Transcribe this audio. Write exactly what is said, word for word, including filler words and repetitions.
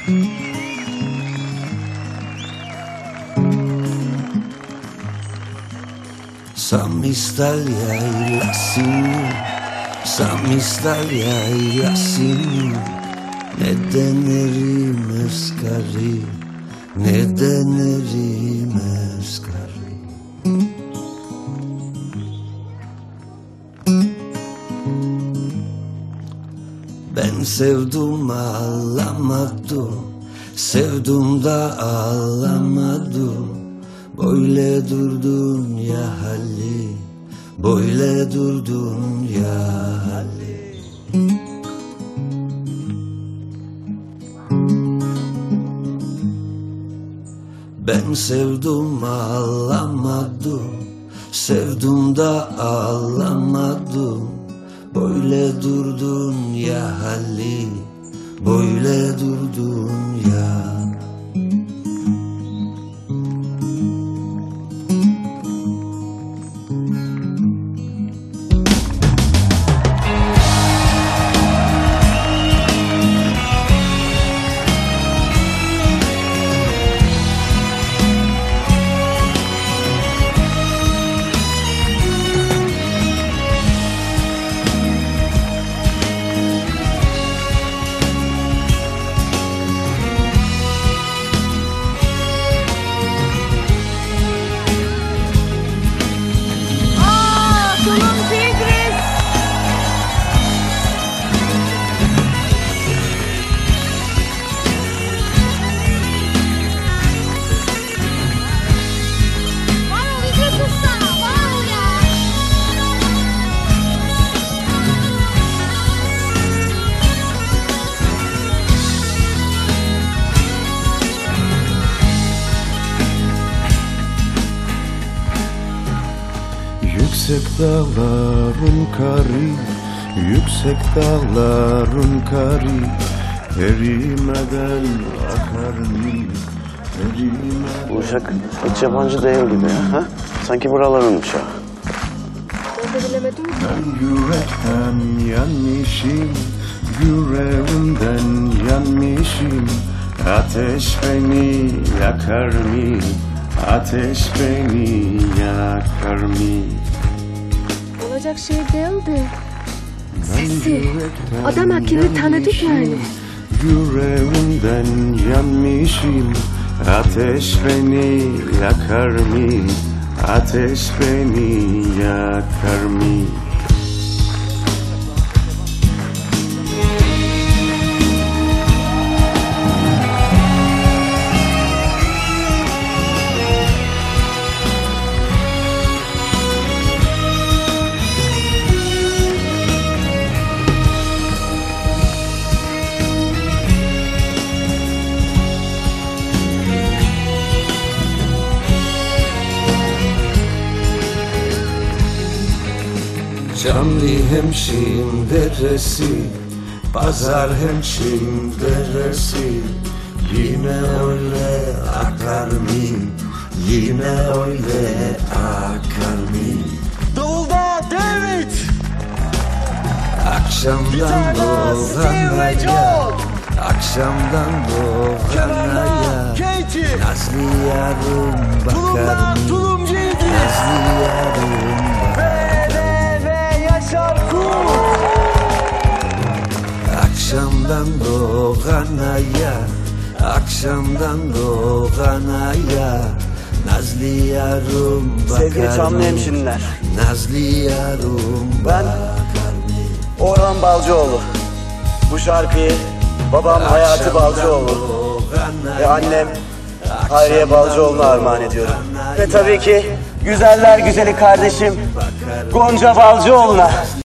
Samistaglia i lassini, samistaglia i lassini, ne denerim eskari, ne denerim eskari. Ben sevdim ağlamadım, sevdim da ağlamadım. Böyle durdun ya hali, böyle durdun ya hali. Ben sevdim ağlamadım, sevdim da ağlamadım. Böyle durdun ya hali, böyle durdun ya. Yüksek dağların karı, yüksek dağların karı, erimeden akar mı, erimeden... Bu uşak hiç yabancı değil gibi ya, ha? Sanki buraların uşağı. Ben de bilemedim. Ben yürekten yanmışım, yüreğimden yanmışım. Ateş beni yakar mı, ateş beni yakar mı? Olacak şey değildi. Sesi. Adam akıllı tanıdık yani. Yüreğimden yanmışım. Ateş beni yakar mı? Ateş beni yakar mı? Canlı hemşin deresi, pazar hemşin deresi. Yine öyle akar mı, yine öyle akar mı? Davulda David! Akşamdan doğan aya, akşamdan doğan aya. Katie! Nazlı yarım bakar Tulumdan mı? tulumcu İdris! Nazlı yarım bakar mı? Akşamdan doğan aya, akşamdan doğan aya. Nazlı yarım bakar mı? Sevgili Çamlı hemşinler, Nazlı yarım ben bakar mı? Orhan Balcıoğlu. Bu şarkıyı babam Hayati Balcıoğlu ve annem Hayriye Balcıoğlu'na armağan ediyorum. Ve tabii ki güzeller güzeli kardeşim Gonca Balcıoğlu'na.